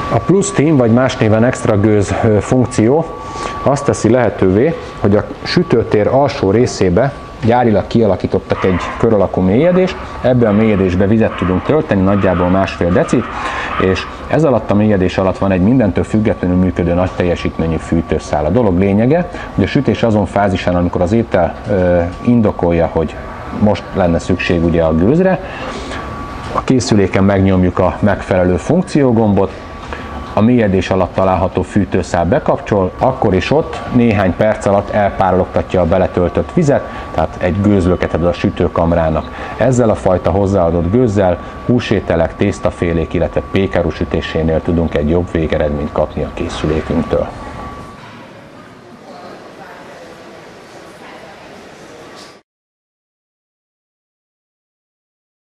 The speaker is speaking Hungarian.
A Plus Steam, vagy más néven extra gőz funkció azt teszi lehetővé, hogy a sütőtér alsó részébe gyárilag kialakítottak egy kör alakú mélyedést, ebbe a mélyedésbe vizet tudunk tölteni, nagyjából 1,5 decit, és ez alatt a mélyedés alatt van egy mindentől függetlenül működő nagy teljesítményű fűtőszál. A dolog lényege, hogy a sütés azon fázisán, amikor az étel indokolja, hogy most lenne szükség ugye a gőzre, a készüléken megnyomjuk a megfelelő funkciógombot, a mélyedés alatt található fűtőszál bekapcsol, akkor is ott néhány perc alatt elpárologtatja a beletöltött vizet, tehát egy gőzlöket ad a sütőkamrának. Ezzel a fajta hozzáadott gőzzel húsételek, tésztafélék, illetve pékerú sütésénél tudunk egy jobb végeredményt kapni a készülékünktől.